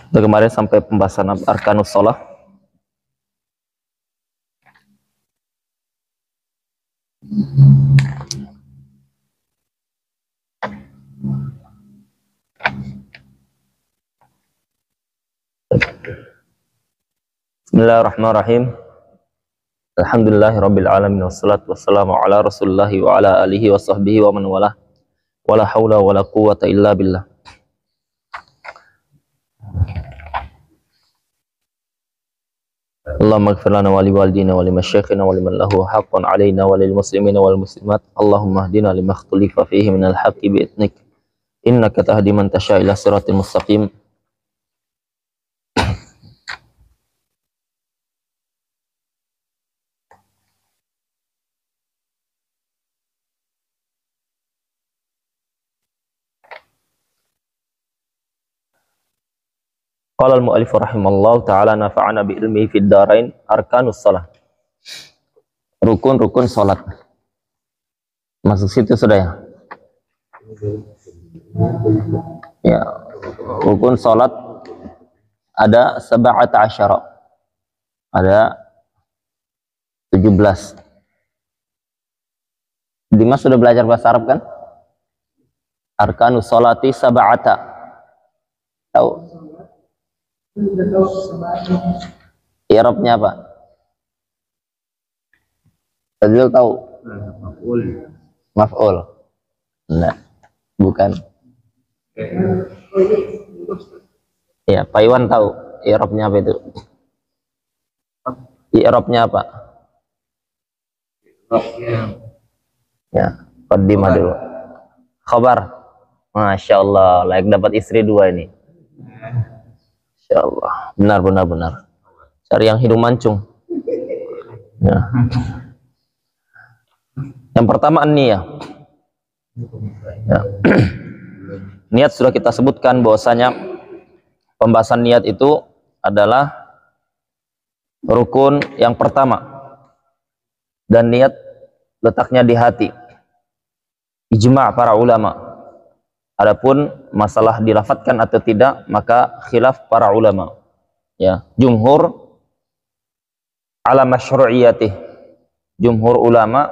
Kita kemarin sampai pembahasan arkanus shalah. Bismillahirrahmanirrahim. Alhamdulillahirabbil alamin wassalatu wassalamu ala Rasulillah wa ala alihi wa sahbihi wa man walah. Wala haula wala quwwata illa billah. Allahumma ighfir lana wa li walidina wa li masyayikhina wa liman lahu haqqan alaina wa lil muslimina wal muslimat. Allahumma hdina lima ikhtalafa fihi minal haqqi bi idnik. Innaka tahdi man tasha' ila siratal mustaqim. Qala al-mu'allif rahimallahu ta'ala nafa'ana bi ilmihi fid dharain arkanus shalah. Rukun-rukun salat. Masuk situ sudah ya? Ya. Rukun salat ada 17. Ada 17. Dimas sudah belajar bahasa Arab kan? Arkanus sholati sab'ata. Tahu? I'rabnya apa? Fadil tahu? Maf'ul. Nah, bukan. Ya, Pak Iwan tahu i'rabnya apa itu? I'rabnya apa? Ya, qaddimah dulu. Khabar. Masya Allah, layak dapat istri 2 ini. Insya Allah, benar. Cari yang hidung mancung. Ya. Yang pertama niyah. Ya. Niat sudah kita sebutkan bahwasanya pembahasan niat itu adalah rukun yang pertama, dan niat letaknya di hati. Ijma' para ulama. Adapun masalah dilafadzkan atau tidak, maka khilaf para ulama. Ya, jumhur ala masyru'iyatih. Jumhur ulama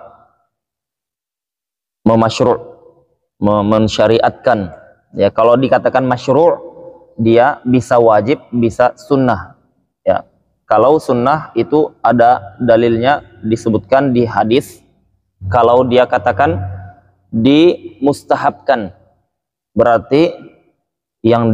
mensyariatkan. Ya, kalau dikatakan masyru', dia bisa wajib, bisa sunnah. Ya, kalau sunnah itu ada dalilnya disebutkan di hadis. Kalau dia katakan dimustahabkan, berarti yang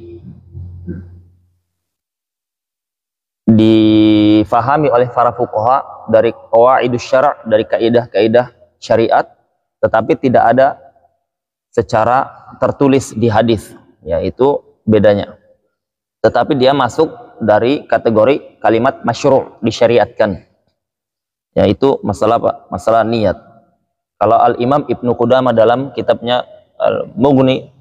difahami oleh para fuqaha dari qawaidus syara', dari kaidah-kaidah syariat, tetapi tidak ada secara tertulis di hadis, yaitu bedanya. Tetapi dia masuk dari kategori kalimat masyru', disyariatkan, yaitu masalah apa? Masalah niat. Kalau Al-Imam Ibnu Qudamah dalam kitabnya Al-Mughni,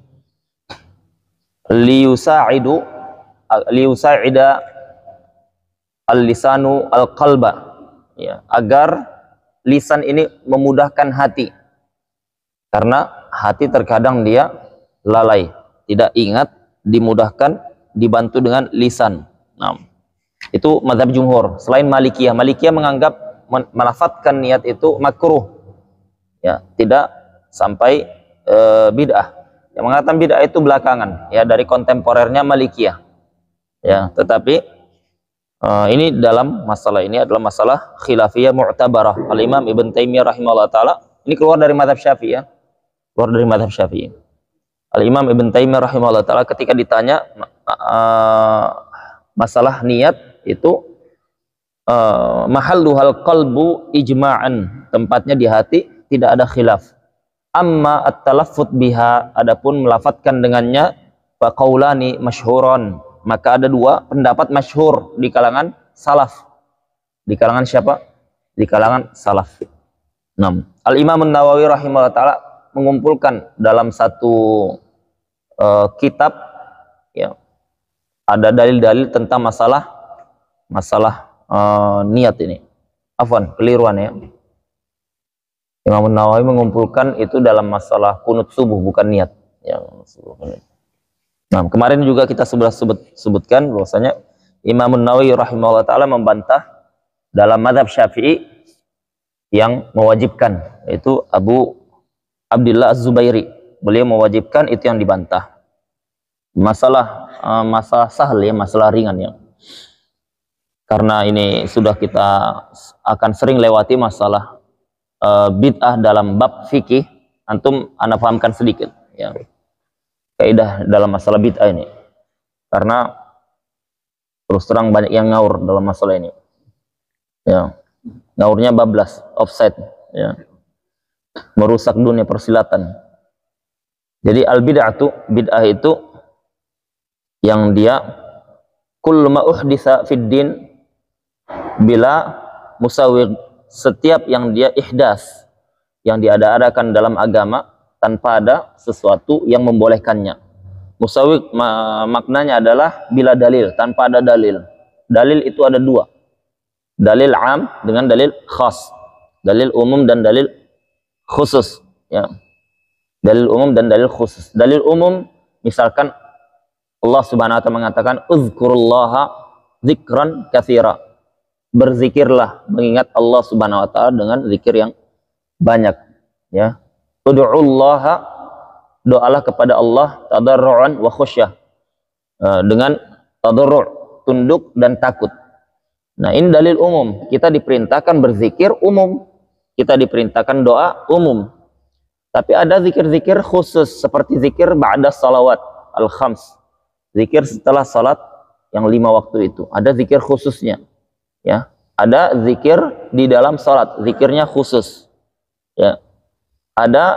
liyusa'ida al-lisanu al-qalba, ya, agar lisan ini memudahkan hati, karena hati terkadang dia lalai, tidak ingat, dimudahkan, dibantu dengan lisan. Nah, itu mazhab jumhur. Selain Malikiyah, Malikiyah menganggap melafadzkan niat itu makruh, ya, tidak sampai bid'ah. Yang mengatakan bid'ah itu belakangan, ya, dari kontemporernya Malikiyah, ya. Tetapi ini dalam masalah ini adalah masalah khilafiyah mu'tabarah. Al-Imam Ibn Taimiyah rahimahullah ta'ala, ini keluar dari mazhab Syafi'i, ya, keluar dari mazhab Syafi'i. Al-Imam Ibn Taimiyah rahimahullah ta'ala ketika ditanya masalah niat itu, mahalluhal qalbu ijma'an, tempatnya di hati, tidak ada khilaf. Amma at-talaffuz biha, adapun melafadzkan dengannya, fa qaulani masyhuron, maka ada 2 pendapat masyhur di kalangan salaf. Di kalangan siapa? Di kalangan salaf. 6. Al-Imam An-Nawawi rahimahullah ta'ala mengumpulkan dalam satu kitab, ya, ada dalil-dalil tentang masalah niat ini. Afwan, keliruan, ya. Imam Nawawi mengumpulkan itu dalam masalah kunut subuh, bukan niat. Yang Nah, kemarin juga kita sudah sebutkan bahwasanya Imam Nawawi rahimahullah taala membantah dalam mazhab Syafi'i yang mewajibkan, yaitu Abu Abdullah Az-Zubairi. Beliau mewajibkan, itu yang dibantah. Masalah sahal ya, masalah ringan ya. Karena ini sudah kita akan sering lewati masalah bid'ah dalam bab fikih, antum ana pahamkan sedikit ya. Kaidah dalam masalah bid'ah ini. Karena terus terang banyak yang ngaur dalam masalah ini. Ya. Ngaurnya bablas, offside ya. Merusak dunia persilatan. Jadi bid'ah itu yang dia kullu ma uhditsa fid din bila musawwir, setiap yang dia ihdas, yang diada-adakan dalam agama tanpa ada sesuatu yang membolehkannya. Musawwir maknanya adalah bila dalil, tanpa ada dalil. Dalil itu ada dua. Dalil am dengan dalil khas. Dalil umum dan dalil khusus ya. Dalil umum dan dalil khusus. Dalil umum misalkan Allah Subhanahu wa taala mengatakan uzkurullaha dzikran katsira. Berzikirlah, mengingat Allah Subhanahu wa taala dengan zikir yang banyak ya. Ud'ullaha, doalah kepada Allah tadarruan wa khusyah. Dengan tadarru', tunduk dan takut. Nah, ini dalil umum. Kita diperintahkan berzikir umum. Kita diperintahkan doa umum. Tapi ada zikir-zikir khusus seperti zikir ba'da salawat al-khams. Zikir setelah salat yang 5 waktu itu. Ada zikir khususnya. Ya, ada zikir di dalam salat, zikirnya khusus. Ya. Ada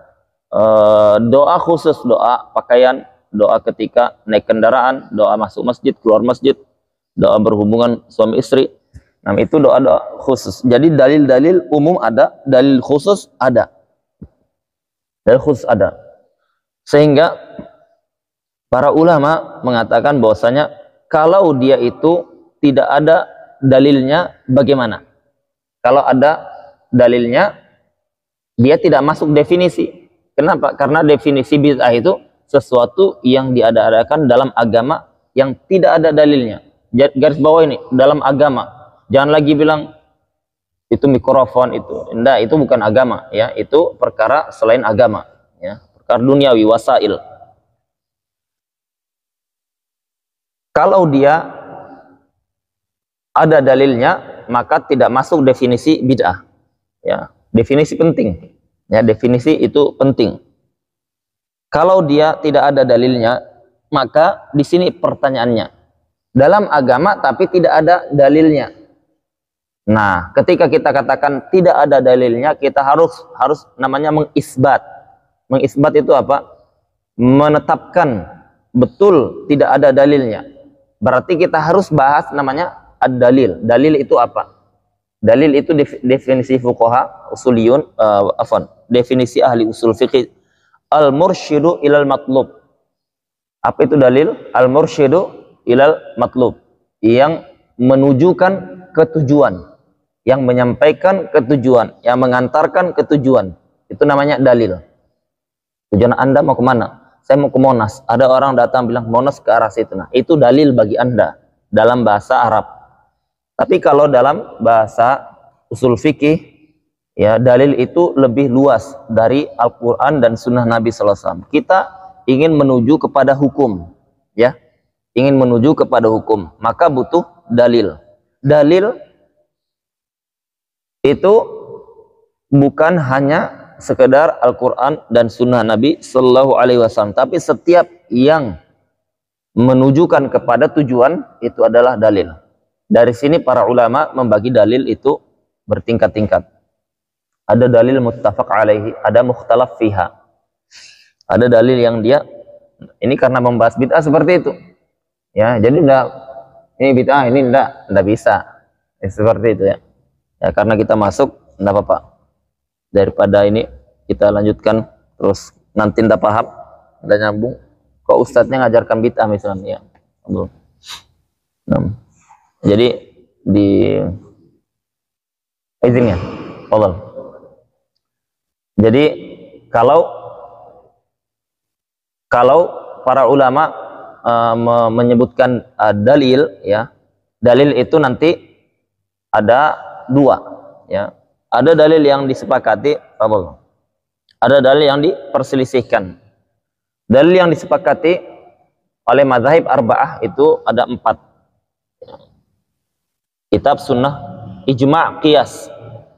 doa khusus, doa pakaian, doa ketika naik kendaraan, doa masuk masjid, keluar masjid, doa berhubungan suami istri. Nah, itu doa-doa khusus. Jadi dalil-dalil umum ada, dalil khusus ada. Dalil khusus ada. Sehingga para ulama mengatakan bahwasanya kalau dia itu tidak ada dalilnya, bagaimana? Kalau ada dalilnya, dia tidak masuk definisi. Kenapa? Karena definisi bid'ah itu sesuatu yang diada-adakan dalam agama yang tidak ada dalilnya. Garis bawah ini, dalam agama. Jangan lagi bilang itu mikrofon itu. Enggak, itu bukan agama ya, itu perkara selain agama ya, perkara duniawi, wasail. Kalau dia ada dalilnya, maka tidak masuk definisi bid'ah. Ya, definisi penting. Ya, definisi itu penting. Kalau dia tidak ada dalilnya, maka di sini pertanyaannya, dalam agama tapi tidak ada dalilnya. Nah, ketika kita katakan tidak ada dalilnya, kita harus namanya mengisbat. Mengisbat itu apa? Menetapkan betul tidak ada dalilnya. Berarti kita harus bahas namanya ad-dalil. Dalil itu apa? Dalil itu definisi fuqaha usuliyun, definisi ahli usul fiqih, al-mursyidu ilal matlub. Apa itu dalil? Al-mursyidu ilal matlub, yang menunjukkan ketujuan, yang menyampaikan ketujuan, yang mengantarkan ketujuan. Itu namanya dalil. Tujuan Anda mau kemana? Saya mau ke Monas. Ada orang datang bilang Monas ke arah situ. Nah, itu dalil bagi Anda dalam bahasa Arab. Tapi kalau dalam bahasa usul fikih, ya, dalil itu lebih luas dari Al-Quran dan Sunnah Nabi SAW. Kita ingin menuju kepada hukum, ya, ingin menuju kepada hukum, maka butuh dalil. Dalil itu bukan hanya sekedar Al-Quran dan Sunnah Nabi Sallallahu Alaihi Wasallam, tapi setiap yang menunjukkan kepada tujuan itu adalah dalil. Dari sini para ulama membagi dalil itu bertingkat-tingkat. Ada dalil muttafaq alaihi, ada mukhtalaf fiha. Ada dalil yang dia ini karena membahas bid'ah seperti itu. Ya, jadi enggak ini bid'ah, ini enggak bisa. Seperti itu ya. Ya, karena kita masuk enggak apa-apa. Daripada ini kita lanjutkan terus nanti enggak paham, enggak nyambung. Kok ustadznya ngajarkan bid'ah misalnya ya. Nah, jadi di izinnya, Allah. Jadi kalau para ulama menyebutkan dalil, ya, dalil itu nanti ada dua, ya. Ada dalil yang disepakati, ada dalil yang diperselisihkan. Dalil yang disepakati oleh mazhab arba'ah itu ada 4. Kitab, sunnah, ijma', qiyas.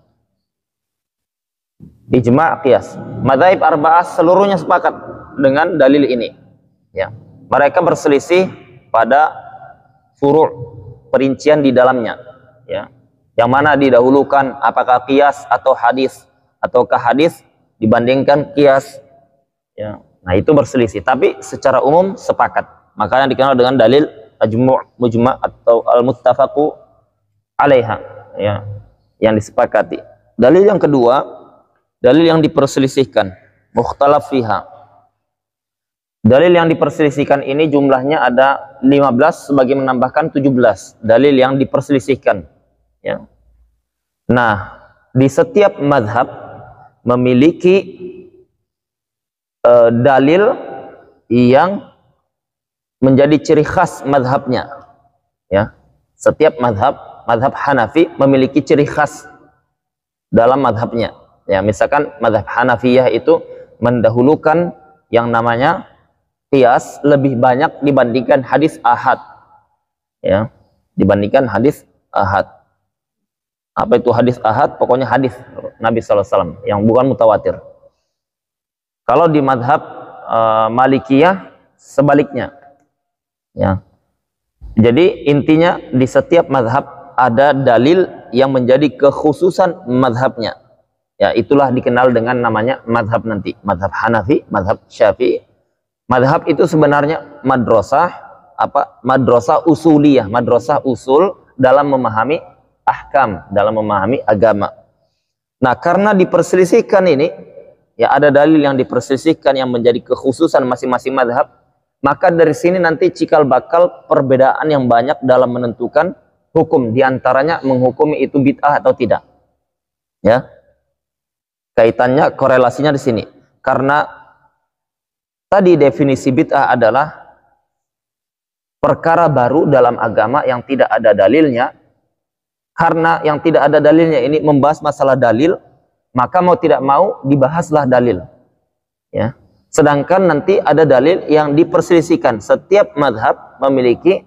Ijma', qiyas. Mazhab arba'ah seluruhnya sepakat dengan dalil ini. Ya. Mereka berselisih pada furu', perincian di dalamnya. Ya. Yang mana didahulukan, apakah qiyas atau hadis, ataukah hadis dibandingkan qiyas. Ya. Nah, itu berselisih, tapi secara umum sepakat. Makanya dikenal dengan dalil ajmu', mujma' atau al-muttafaqu 'alaiha, ya, yang disepakati. Dalil yang kedua, dalil yang diperselisihkan, mukhtalaf fiha. Dalil yang diperselisihkan ini jumlahnya ada 15, sebagai menambahkan 17 dalil yang diperselisihkan, ya. Nah, di setiap mazhab memiliki dalil yang menjadi ciri khas mazhabnya, ya. Setiap mazhab Hanafi memiliki ciri khas dalam mazhabnya, ya. Misalkan mazhab Hanafiyah itu mendahulukan yang namanya qiyas lebih banyak dibandingkan hadis ahad, ya, dibandingkan hadis ahad. Apa itu hadis ahad? Pokoknya hadis Nabi SAW yang bukan mutawatir. Kalau di mazhab Malikiyah sebaliknya, ya. Jadi intinya di setiap mazhab ada dalil yang menjadi kekhususan mazhabnya, ya. Itulah dikenal dengan namanya mazhab nanti, mazhab Hanafi, mazhab Syafi'i. Mazhab itu sebenarnya madrasah, madrasah usuliyah, madrasah usul dalam memahami ahkam, dalam memahami agama. Nah, karena diperselisihkan ini, ya, ada dalil yang diperselisihkan yang menjadi kekhususan masing-masing mazhab, maka dari sini nanti cikal bakal perbedaan yang banyak dalam menentukan hukum, diantaranya menghukumi itu bid'ah atau tidak, ya. Kaitannya, korelasinya di sini, karena tadi definisi bid'ah adalah perkara baru dalam agama yang tidak ada dalilnya. Karena yang tidak ada dalilnya ini membahas masalah dalil, maka mau tidak mau dibahaslah dalil, ya. Sedangkan nanti ada dalil yang diperselisihkan. Setiap mazhab memiliki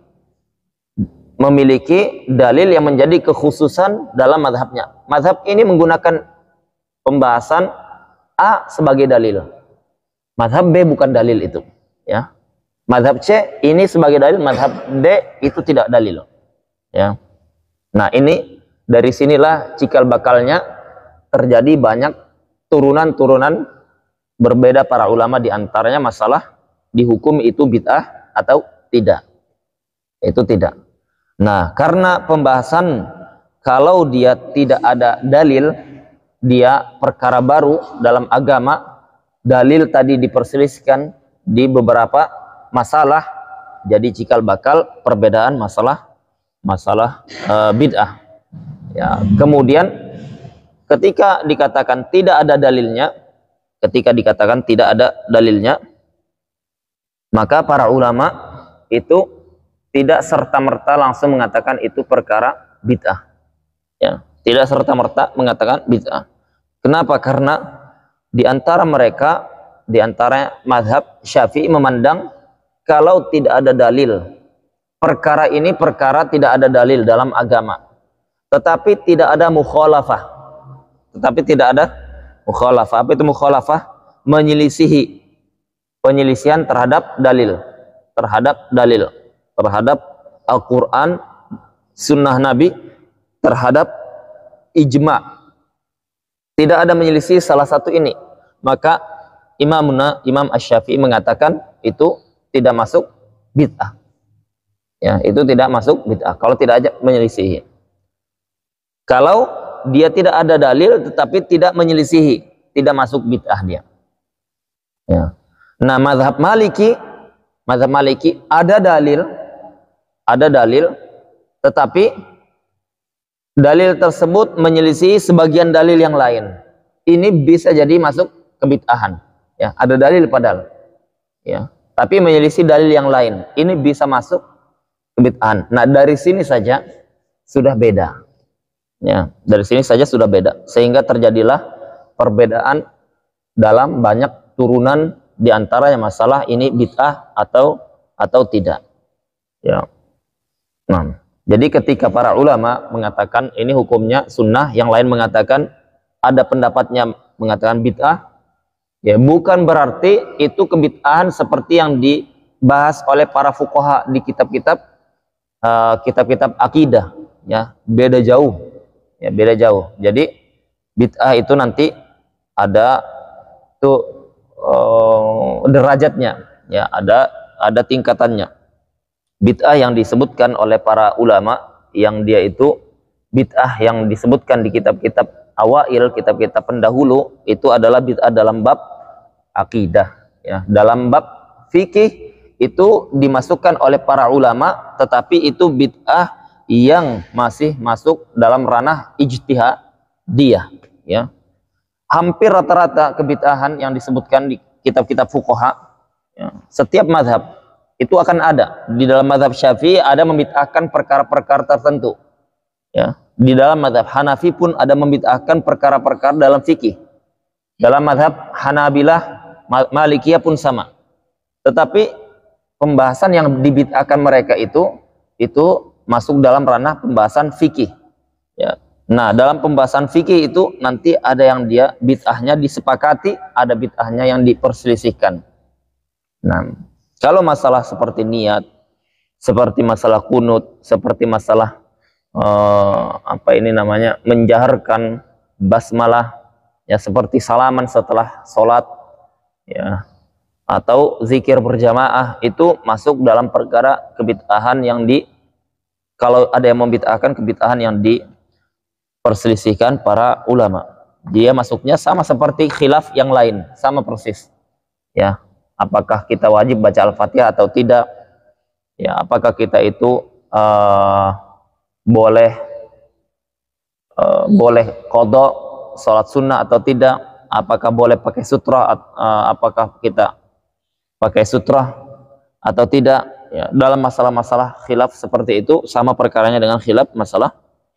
dalil yang menjadi kekhususan dalam mazhabnya. Mazhab ini menggunakan pembahasan A sebagai dalil, mazhab B bukan dalil itu, ya. Mazhab C ini sebagai dalil, mazhab D itu tidak dalil, ya. Nah, ini dari sinilah cikal bakalnya terjadi banyak turunan-turunan berbeda para ulama, diantaranya masalah dihukum itu bid'ah atau tidak. Itu tidak. Nah, karena pembahasan kalau dia tidak ada dalil, dia perkara baru dalam agama, dalil tadi diperselisihkan di beberapa masalah, jadi cikal bakal perbedaan masalah bid'ah, ya. Kemudian ketika dikatakan tidak ada dalilnya, maka para ulama itu tidak serta-merta langsung mengatakan itu perkara bid'ah, ya. Tidak serta-merta mengatakan bid'ah. Kenapa? Karena di antara mereka, di antara mazhab Syafi'i memandang kalau tidak ada dalil, perkara ini perkara tidak ada dalil dalam agama, tetapi tidak ada mukhalafah. Apa itu mukhalafah? Penyelisihan terhadap dalil, terhadap Al-Quran, sunnah Nabi, terhadap ijma'. Tidak ada menyelisih salah satu ini, maka Imam Asy-Syafi'i mengatakan itu tidak masuk bid'ah. Ya, itu tidak masuk bid'ah kalau tidak ada menyelisihi. Kalau dia tidak ada dalil tetapi tidak menyelisihi, tidak masuk bid'ah dia. Ya. Nah, mazhab Maliki ada dalil, tetapi dalil tersebut menyelisihi sebagian dalil yang lain. Ini bisa jadi masuk kebid'ahan. Ya, ada dalil padahal. Ya. tapi menyelisih dalil yang lain, ini bisa masuk kebid'ahan. Nah, dari sini saja sudah beda. Ya, dari sini saja sudah beda, sehingga terjadilah perbedaan dalam banyak turunan di antaranya masalah ini bid'ah atau tidak. Ya. Nah, jadi ketika para ulama mengatakan ini hukumnya sunnah, yang lain mengatakan ada pendapatnya mengatakan bid'ah, ya bukan berarti itu kebid'ahan seperti yang dibahas oleh para fuqaha di kitab-kitab kitab-kitab akidah, ya beda jauh, ya beda jauh. Jadi bid'ah itu nanti ada tuh derajatnya, ya ada tingkatannya. Bid'ah yang disebutkan oleh para ulama yang dia itu bid'ah yang disebutkan di kitab-kitab awail, kitab-kitab pendahulu, itu adalah bid'ah dalam bab akidah, ya. Dalam bab fikih itu dimasukkan oleh para ulama, tetapi itu bid'ah yang masih masuk dalam ranah ijtihadiyah, ya. Hampir rata-rata kebid'ahan yang disebutkan di kitab-kitab fuqaha, ya, setiap mazhab itu akan ada. Di dalam mazhab Syafi'i ada membid'ahkan perkara-perkara tertentu, ya. Di dalam mazhab Hanafi pun ada membid'ahkan perkara-perkara dalam fikih. Dalam mazhab Hanabilah, Malikiyah pun sama. Tetapi pembahasan yang dibid'ahkan mereka itu masuk dalam ranah pembahasan fikih, ya. Nah, dalam pembahasan fikih itu nanti ada yang dia bid'ahnya disepakati, ada bid'ahnya yang diperselisihkan. Nah, kalau masalah seperti niat, seperti masalah kunut, seperti masalah menjaharkan basmalah, ya seperti salaman setelah sholat, ya, atau zikir berjamaah, itu masuk dalam perkara kebid'ahan yang kalau ada yang membid'ahkan kebid'ahan yang diperselisihkan para ulama, dia masuknya sama seperti khilaf yang lain, sama persis, ya. Apakah kita wajib baca Al-Fatihah atau tidak, ya, apakah kita itu boleh qadha sholat sunnah atau tidak, apakah boleh pakai sutrah, apakah kita pakai sutrah atau tidak, ya. Dalam masalah-masalah khilaf seperti itu sama perkaranya dengan khilaf masalah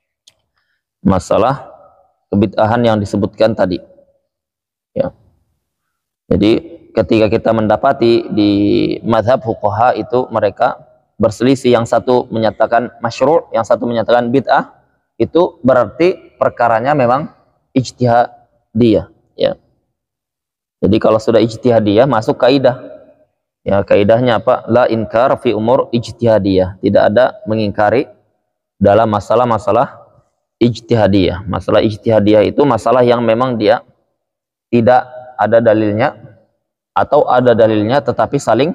kebid'ahan yang disebutkan tadi, ya. Jadi ketika kita mendapati di mazhab fuqaha itu mereka berselisih, yang satu menyatakan masyru', yang satu menyatakan bid'ah, itu berarti perkaranya memang ijtihadiyah, ya. Jadi kalau sudah ijtihadiyah masuk kaidah, ya. Kaidahnya apa? La inkar fi umur ijtihadiyah, tidak ada mengingkari dalam masalah-masalah ijtihadiyah. Masalah ijtihadiyah itu masalah yang memang dia tidak ada dalilnya, atau ada dalilnya tetapi saling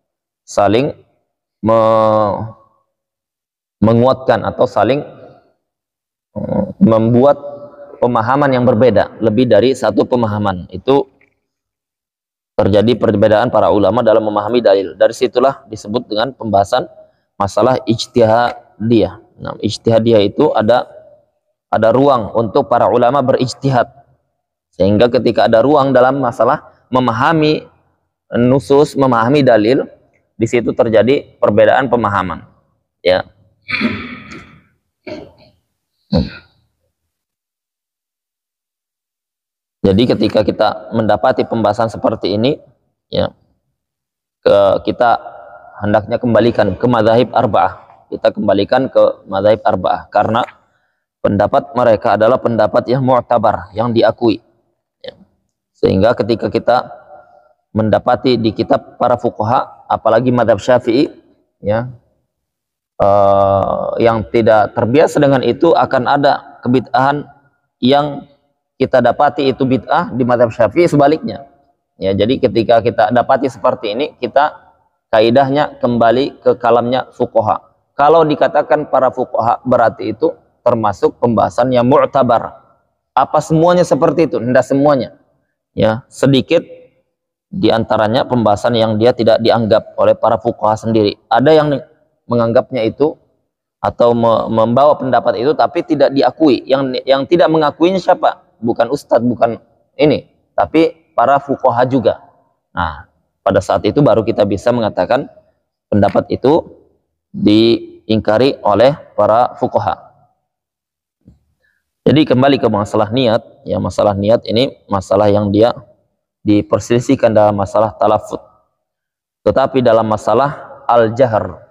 menguatkan atau saling membuat pemahaman yang berbeda, lebih dari satu pemahaman. Itu terjadi perbedaan para ulama dalam memahami dalil. Dari situlah disebut dengan pembahasan masalah ijtihadiyah. Nah, ijtihadiyah itu ada ruang untuk para ulama berijtihad, sehingga ketika ada ruang dalam masalah memahami nusus, memahami dalil, di situ terjadi perbedaan pemahaman, ya. Jadi ketika kita mendapati pembahasan seperti ini, ya, kita hendaknya kembalikan ke mazhab arba'ah. Kita kembalikan ke mazhab arba'ah karena pendapat mereka adalah pendapat yang mu'tabar, yang diakui, ya. Sehingga ketika kita mendapati di kitab para fuqaha, apalagi mazhab Syafi'i, ya, yang tidak terbiasa dengan itu, akan ada kebid'ahan yang kita dapati itu bid'ah di mazhab Syafi'i, sebaliknya, ya. Jadi ketika kita dapati seperti ini, kita kaidahnya kembali ke kalamnya fuqaha. Kalau dikatakan para fuqaha, berarti itu termasuk pembahasan yang mu'tabar. Apa semuanya seperti itu? Tidak semuanya, ya. Sedikit di antaranya pembahasan yang dia tidak dianggap oleh para fuqaha sendiri. Ada yang menganggapnya itu atau membawa pendapat itu tapi tidak diakui. Yang tidak mengakuinya siapa? Bukan ustadz, bukan ini, tapi para fuqaha juga. Nah, pada saat itu baru kita bisa mengatakan pendapat itu diingkari oleh para fuqaha. Jadi kembali ke masalah niat, ya masalah niat ini masalah yang dia diperselisihkan dalam masalah talaffuz. Tetapi dalam masalah al-jahr,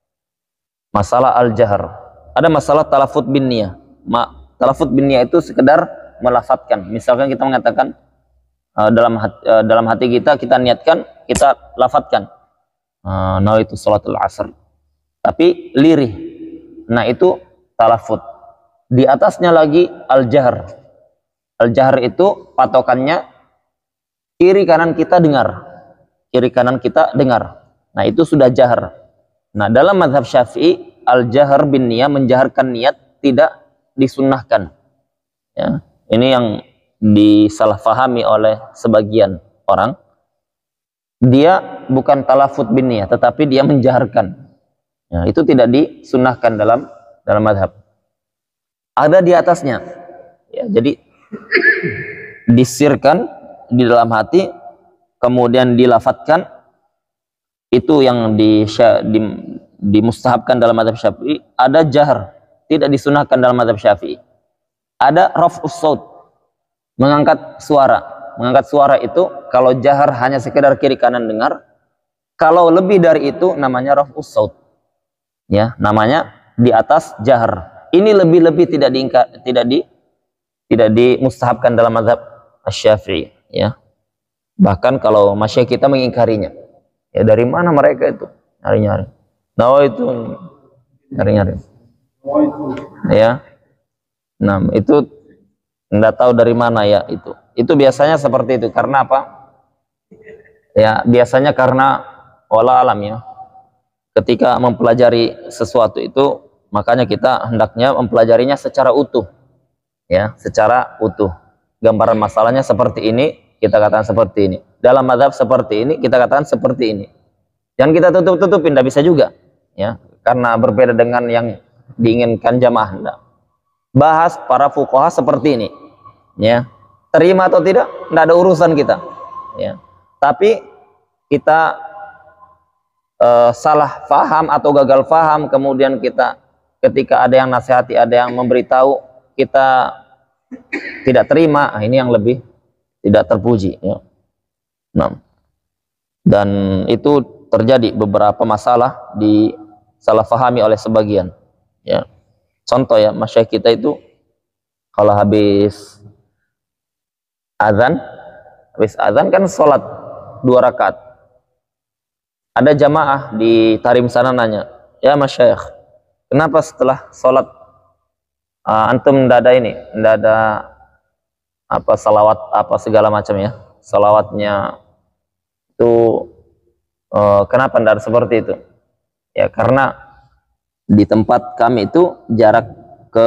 ada masalah talaffuz bin niyah. Talaffuz bin niyah itu sekedar melafadzkan. Misalkan kita mengatakan dalam hati kita niatkan, kita lafadzkan nawaitu sholatul asr, tapi lirih, nah itu talaffuz. Di atasnya lagi al-jahr. Al-jahr itu patokannya kiri kanan kita dengar, nah itu sudah jahr. Nah dalam mazhab Syafi'i, al-jahr bin niyah, menjaharkan niat, tidak disunnahkan, ya. Ini yang disalahfahami oleh sebagian orang. Dia bukan talaffuz bin niyah, tetapi dia menjaharkan, ya, itu tidak disunnahkan dalam mazhab. Ada di atasnya, ya, jadi disirkan di dalam hati, kemudian dilafatkan, itu yang dimustahabkan dalam mazhab Syafi'i. Ada jahr, tidak disunahkan dalam mazhab Syafi'i. Ada raf'us shaut, mengangkat suara. Mengangkat suara itu kalau jahr hanya sekedar kiri kanan dengar, kalau lebih dari itu namanya raf'us shaut, ya, namanya di atas jahr. Ini lebih-lebih tidak dimustahabkan dalam mazhab Asy-Syafi'i, ya. Bahkan kalau masyayikh kita mengingkarinya. Ya dari mana mereka itu nyari-nyari? Nah itu nyari-nyari. Ya. Nah, itu enggak tahu dari mana ya itu. Itu biasanya seperti itu. Karena apa? Ya, biasanya karena wallah alam, ya. Ketika mempelajari sesuatu itu, makanya kita hendaknya mempelajarinya secara utuh. Ya, secara utuh. Gambaran masalahnya seperti ini, kita katakan seperti ini. Dalam mazhab seperti ini, kita katakan seperti ini. Jangan kita tutup-tutupin, tidak bisa juga, ya, karena berbeda dengan yang diinginkan jamaah. Enggak. Bahas para fuqaha seperti ini, ya, terima atau tidak, tidak ada urusan kita, ya. Tapi kita salah faham atau gagal faham, kemudian kita ketika ada yang nasihati, ada yang memberitahu, kita tidak terima, ini yang lebih tidak terpuji, ya. Nah, dan itu terjadi beberapa masalah disalah fahami oleh sebagian, ya. Contoh, ya, masyayikh kita itu kalau habis azan kan sholat 2 rakaat. Ada jamaah di Tarim sana nanya, ya masyayikh, kenapa setelah sholat antum ndak ada apa salawat apa segala macam, ya, salawatnya itu kenapa ndak seperti itu? Ya karena di tempat kami itu jarak ke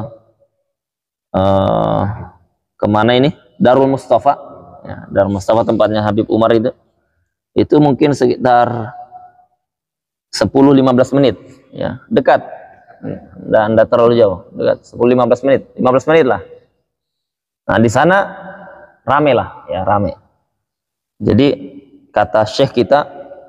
kemana ini, Darul Mustafa, ya, Darul Mustafa tempatnya Habib Umar itu mungkin sekitar 10-15 menit, ya, dekat, dan tidak terlalu jauh, dekat 10-15 menit, 15 menit lah. Nah di sana rame lah, ya, rame. Jadi kata syekh kita,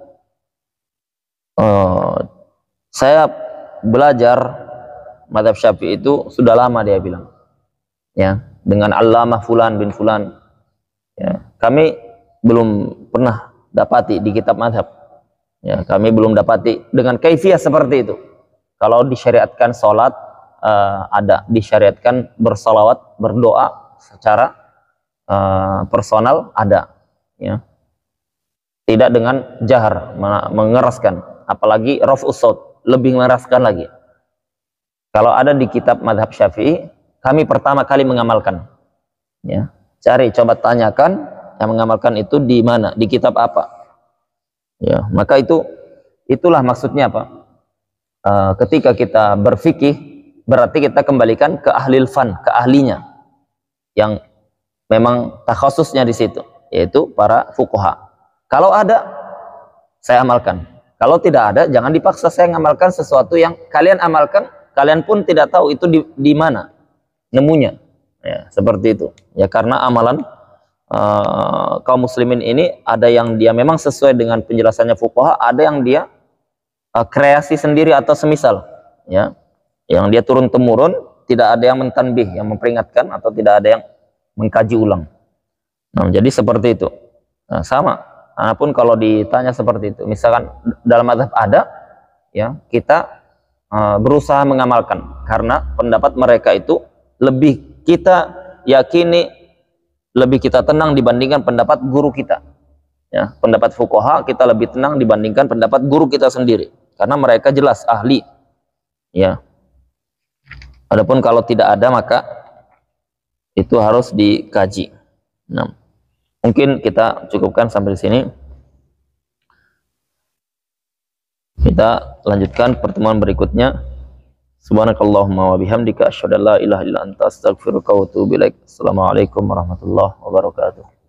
saya belajar mazhab Syafi'i itu sudah lama, dia bilang, ya, dengan Allamah Fulan bin Fulan, ya, kami belum pernah dapati di kitab mazhab, ya, kami belum dapati dengan kaifiyah seperti itu. Kalau disyariatkan sholat, ada disyariatkan bersalawat, berdoa secara personal, ada, ya, tidak dengan jahar, mengeraskan, apalagi raf'us shaut, lebih mengeraskan lagi. Kalau ada di kitab mazhab Syafi'i, kami pertama kali mengamalkan, ya, cari, coba tanyakan yang mengamalkan itu di mana, di kitab apa, ya. Maka itulah maksudnya apa, ketika kita berfikih berarti kita kembalikan ke ahlil fan, ke ahlinya yang memang takhasusnya di situ, yaitu para fuqaha. Kalau ada, saya amalkan. Kalau tidak ada, jangan dipaksa saya mengamalkan sesuatu yang kalian amalkan, kalian pun tidak tahu itu di mana nemunya, ya, seperti itu, ya, karena amalan kaum muslimin ini ada yang dia memang sesuai dengan penjelasannya fuqaha, ada yang dia kreasi sendiri atau semisal, ya, yang dia turun temurun, tidak ada yang mentanbih, yang memperingatkan, atau tidak ada yang mengkaji ulang. Nah, jadi seperti itu. Nah, sama. Apapun kalau ditanya seperti itu, misalkan dalam mazhab ada, ya, kita berusaha mengamalkan karena pendapat mereka itu lebih kita yakini, lebih kita tenang dibandingkan pendapat guru kita, ya. Pendapat fuqaha kita lebih tenang dibandingkan pendapat guru kita sendiri karena mereka jelas ahli, ya. Adapun kalau tidak ada maka itu harus dikaji. Nah, mungkin kita cukupkan sampai di sini. Kita lanjutkan pertemuan berikutnya. Subhanakallahumma wa bihamdika asyhadu an la ilaha illa anta astaghfiruka wa atubu ilaik. Assalamualaikum warahmatullahi wabarakatuh.